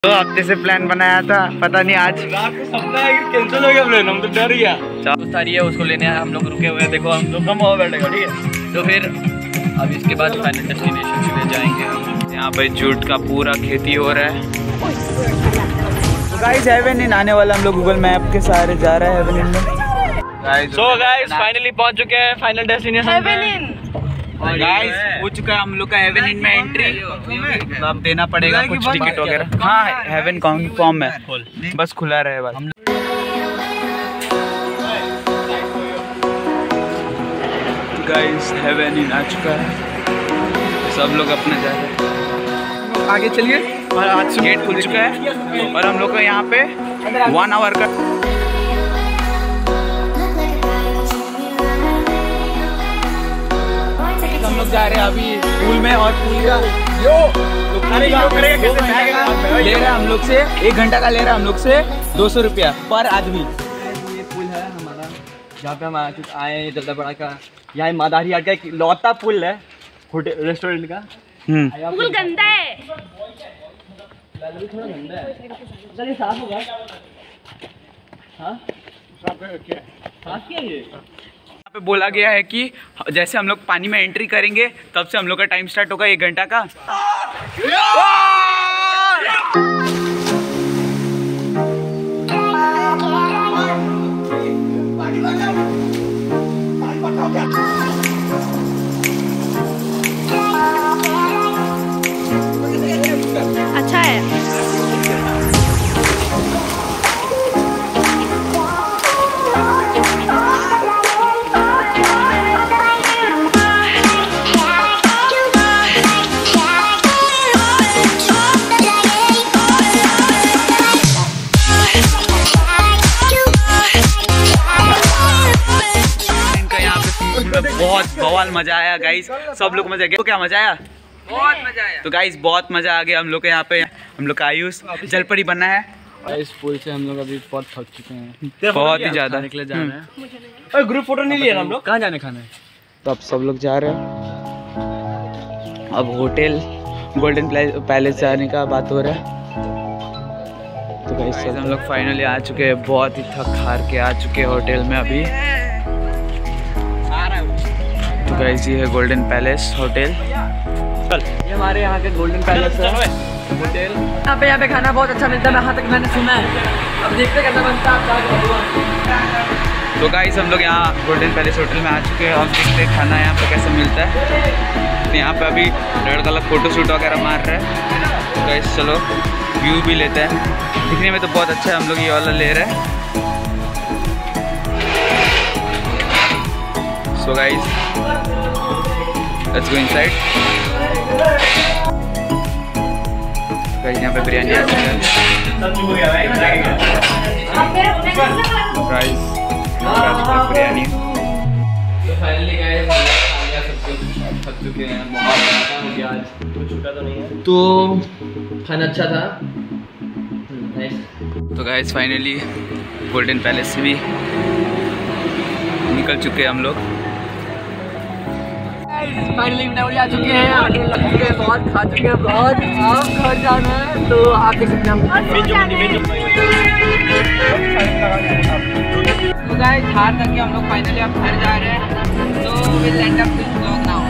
2 हफ्ते से प्लान बनाया था, पता नहीं आज रात को सपना है कि कैंसिल हो गया प्लान, हम तो डर गया। दोस्त आ रही है, उसको लेने हम लोग रुके हुए हैं। देखो हम लोग कम हुआ बैठेगा, ठीक है। तो फिर अब इसके बाद फाइनल डेस्टिनेशन के लिए जाएंगे हम। यहाँ पे जूट का पूरा खेती हो रहा है। गाइस हेवन इन आने वाला, हम लोग गूगल मैप के सहारे जा रहे हैं हेवन इन में। सो गाइस फाइनली पहुंच चुके हैं फाइनल डेस्टिनेशन पे। गाइस हो चुका है हम लोग का हेवन इन में एंट्री। तो अब देना पड़ेगा कुछ टिकट वगैरह। हाँ हेवन कॉन्फर्म है, बस खुला रहे बस। गाइस हेवन इन आ चुका है, सब लोग अपना जा रहे हैं। आगे चलिए, और आज गेट खुल चुका है और हम लोग का यहाँ पे 1 आवर का हम लोग जा रहे हैं अभी पूल में। और पूल का ले रहा है हम लोग से 1 घंटा का, ले रहा है हम लोग से 200 रुपया पर आदमी। ये पुल है हमारा, जहाँ पे हम आए जल्दा बड़ा का। यहाँ मादारी हाट का एक लौता पुल है होटल रेस्टोरेंट का। पुल गंदा है, थोड़ा गंदा है, चलिए साफ होगा। हाँ साफ किया ये। यहाँ पे बोला गया है कि जैसे हम लोग पानी में एंट्री करेंगे तब से हम लोग का टाइम स्टार्ट होगा 1 घंटा का। अच्छा है। बहुत बवाल मजा आया गाइस, सब लोग मजा गया। तो क्या मजा आया? बहुत मजा आया। तो गाइस बहुत मजा आ गया हम लोग के यहाँ पे। हम लोग का आयुष जलपरी बनना है। और इस पुल से हम लोग अभी बहुत थक चुके हैं, बहुत ही ज्यादा निकले जा रहे हैं। ग्रुप फोटो नहीं लिया हम लोग, कहाँ जाने खाना है? तो अब सब लोग जा रहे हैं। अब होटल गोल्डन पैलेस जाने का बात हो रहा है। तो गाइस हम लोग फाइनली आ चुके हैं, बहुत ही थक हार के आ चुके हैं होटल में अभी। तो गाइस ये है गोल्डन पैलेस होटल। ये हमारे यहाँ के गोल्डन पैलेस है होटल। यहाँ पे खाना बहुत अच्छा मिलता है, यहाँ तक मैंने सुना है। अब देखते कैसा बनता है। तो गाइस हम लोग यहाँ गोल्डन पैलेस होटल में आ चुके हैं। अब देखते हैं खाना यहाँ पे कैसा मिलता है। तो यहाँ पे अभी लड़का लोग फोटो शूट वगैरह मार रहे हैं। तो गाइस चलो व्यू भी लेते हैं। दिखने में तो बहुत अच्छा है, हम लोग ये वाला ले रहे हैं। So guys let's go inside. Guys यहाँ पे बिरयानी आ चुकी है। गाइस बिरयानी। तो फाइनली गाइस हम लोग खा लिया, सब कुछ थक चुके हैं, बहुत हो गया आज, कुछ छूटा तो नहीं है। तो खाना अच्छा था। तो गाइस फाइनली गोल्डन पैलेस से भी निकल चुके हैं हम लोग। फाइनली नवली आ चुके हैं, आगे लग चुके हैं, बहुत खा चुके हैं, बहुत अब घर जाना है। तो आप देख सकते हैं तो गाइस हार करके हम लोग फाइनली अब घर जा रहे हैं। तो will end up this vlog now.